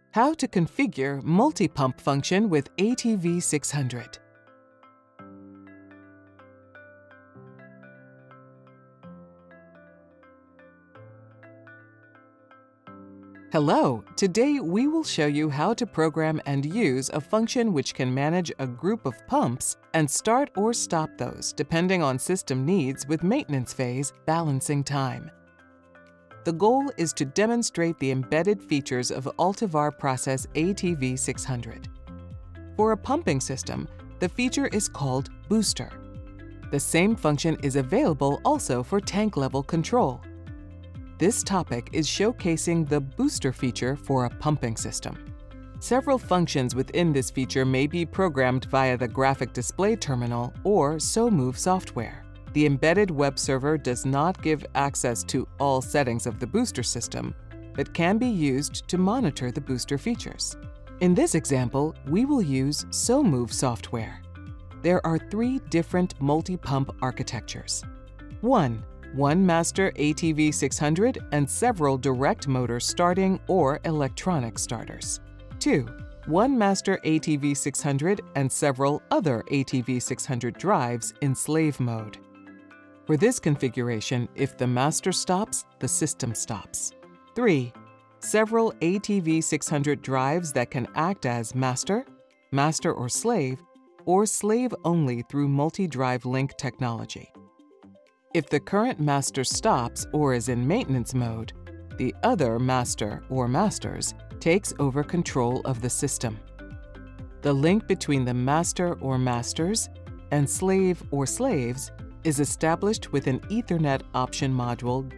How to configure multi-pump function with ATV600. Hello! Today we will show you how to program and use a function which can manage a group of pumps and start or stop those depending on system needs with maintenance phase balancing time. The goal is to demonstrate the embedded features of Ultivar process ATV600. For a pumping system, the feature is called booster. The same function is available also for tank level control. This topic is showcasing the booster feature for a pumping system. Several functions within this feature may be programmed via the graphic display terminal or SoMove software. The embedded web server does not give access to all settings of the booster system, but can be used to monitor the booster features. In this example, we will use SoMove software. There are three different multi-pump architectures. 1. One master ATV600 and several direct motor starting or electronic starters. 2. One master ATV600 and several other ATV600 drives in slave mode. For this configuration, if the master stops, the system stops. 3. Several ATV600 drives that can act as master, master or slave only through multi-drive link technology. If the current master stops or is in maintenance mode, the other master or masters takes over control of the system. The link between the master or masters and slave or slaves is established with an Ethernet option module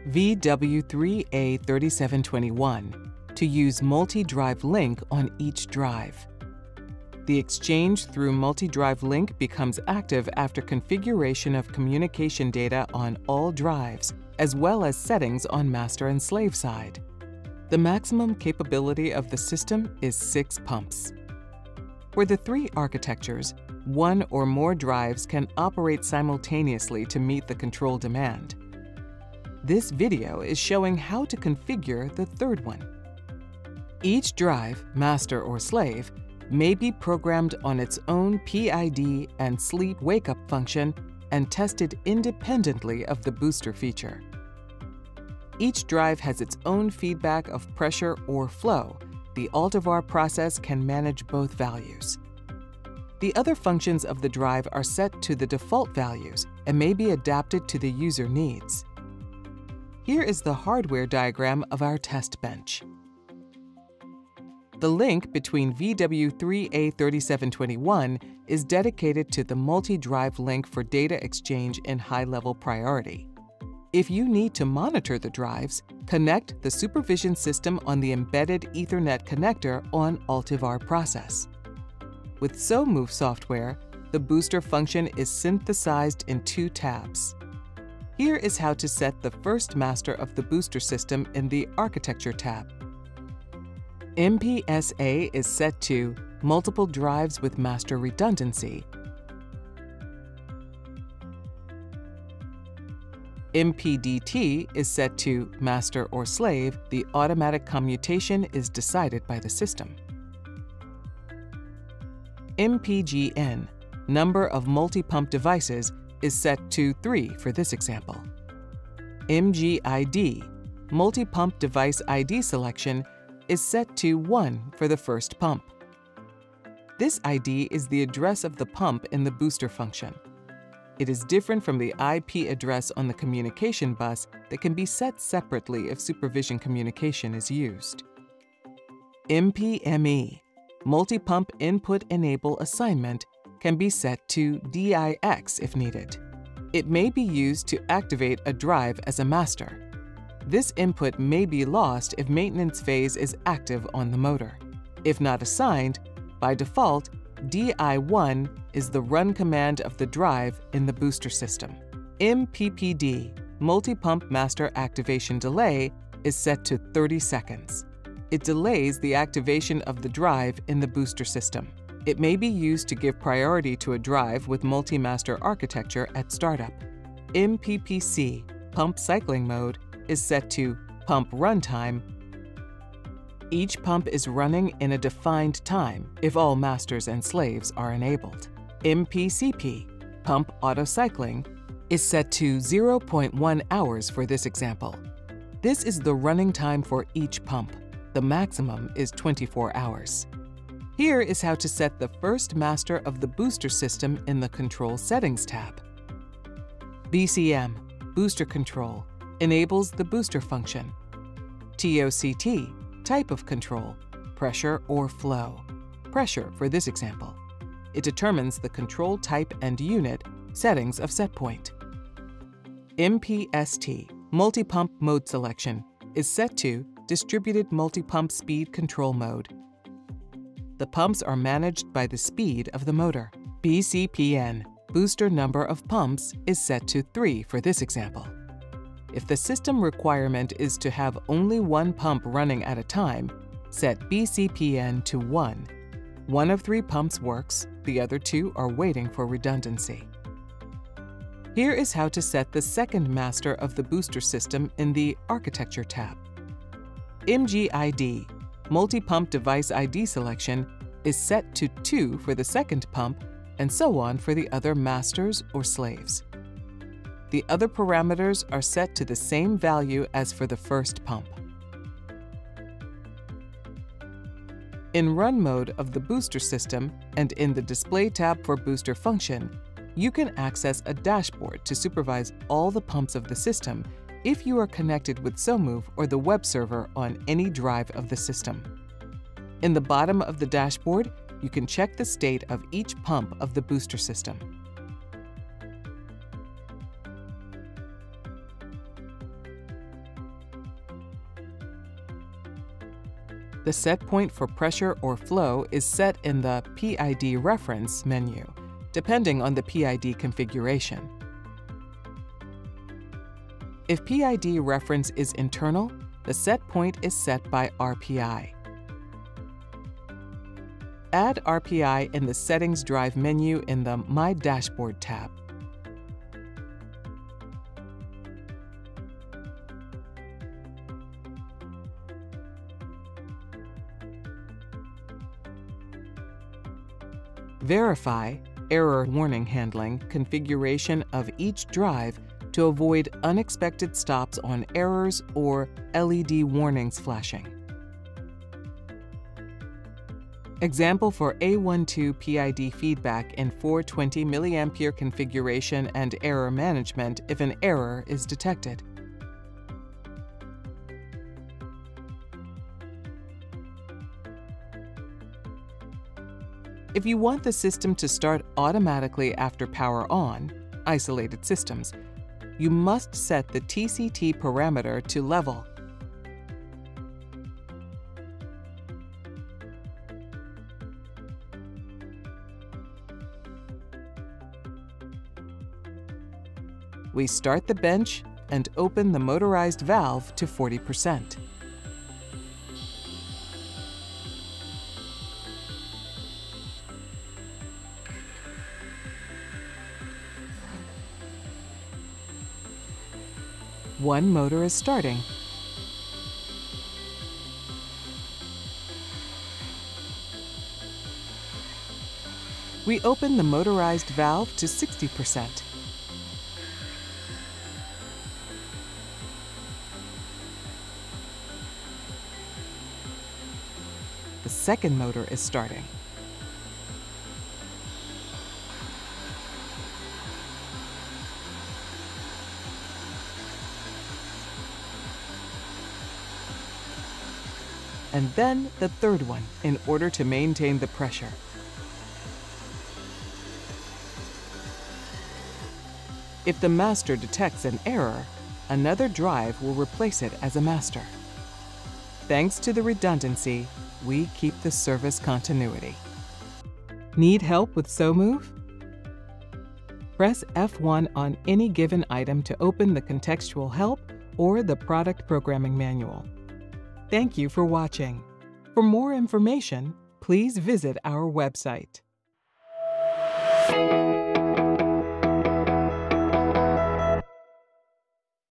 VW3A3721 to use multi-drive link on each drive. The exchange through multi-drive link becomes active after configuration of communication data on all drives, as well as settings on master and slave side. The maximum capability of the system is 6 pumps. For the three architectures, one or more drives can operate simultaneously to meet the control demand. This video is showing how to configure the third one. Each drive, master or slave, may be programmed on its own PID and sleep wake-up function and tested independently of the booster feature. Each drive has its own feedback of pressure or flow. The Ultivar process can manage both values. The other functions of the drive are set to the default values and may be adapted to the user needs. Here is the hardware diagram of our test bench. The link between VW3A3721 is dedicated to the multi-drive link for data exchange in high-level priority. If you need to monitor the drives, connect the supervision system on the embedded Ethernet connector on Ultivar process. With SoMove software, the booster function is synthesized in 2 tabs. Here is how to set the first master of the booster system in the Architecture tab. MPSA is set to multiple drives with master redundancy. MPDT is set to master or slave. The automatic commutation is decided by the system. MPGN, number of multi-pump devices, is set to 3 for this example. MGID, multi-pump device ID selection, is set to 1 for the first pump. This ID is the address of the pump in the booster function. It is different from the IP address on the communication bus that can be set separately if supervision communication is used. MPME, multi-pump input enable assignment, can be set to DIX if needed. It may be used to activate a drive as a master. This input may be lost if maintenance phase is active on the motor. If not assigned, by default, DI1 is the run command of the drive in the booster system. MPPD, multi-pump master activation delay, is set to 30 seconds. It delays the activation of the drive in the booster system. It may be used to give priority to a drive with multi-master architecture at startup. MPPC, pump cycling mode, is set to pump runtime Each pump is running in a defined time if all masters and slaves are enabled. MPCP, pump auto cycling, is set to 0.1 hours for this example. This is the running time for each pump. The maximum is 24 hours. Here is how to set the first master of the booster system in the Control Settings tab. BCM, Booster Control, enables the booster function. TOCT, type of control, pressure or flow. Pressure for this example. It determines the control type and unit, settings of set point. MPST, Multipump Mode Selection, is set to Distributed Multipump Speed Control Mode. The pumps are managed by the speed of the motor. BCPN, Booster Number of Pumps, is set to 3 for this example. If the system requirement is to have only one pump running at a time, set BCPN to 1. One of 3 pumps works, the other 2 are waiting for redundancy. Here is how to set the second master of the booster system in the Architecture tab. MGID, Multi-Pump Device ID selection, is set to 2 for the second pump and so on for the other masters or slaves. The other parameters are set to the same value as for the first pump. In Run mode of the booster system and in the Display tab for booster function, you can access a dashboard to supervise all the pumps of the system if you are connected with SoMove or the web server on any drive of the system. In the bottom of the dashboard, you can check the state of each pump of the booster system. The set point for pressure or flow is set in the PID reference menu, depending on the PID configuration. If PID reference is internal, the set point is set by RPI. Add RPI in the Settings Drive menu in the My Dashboard tab. Verify error warning handling configuration of each drive to avoid unexpected stops on errors or LED warnings flashing. Example for A12 PID feedback in 420 mA configuration and error management if an error is detected. If you want the system to start automatically after power on, isolated systems, you must set the TCT parameter to level. We start the bench and open the motorized valve to 40%. One motor is starting. We open the motorized valve to 60%. The second motor is starting. And then the third one in order to maintain the pressure. If the master detects an error, another drive will replace it as a master. Thanks to the redundancy, we keep the service continuity. Need help with SoMove? Press F1 on any given item to open the contextual help or the product programming manual. Thank you for watching. For more information, please visit our website.